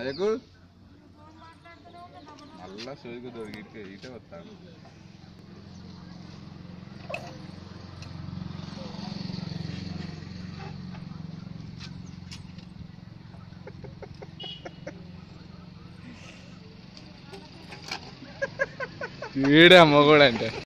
అయ్యకు మళ్ళా సోదికి దొరికి ఇటే వస్తాడు. వీడే మొగోడు అంటే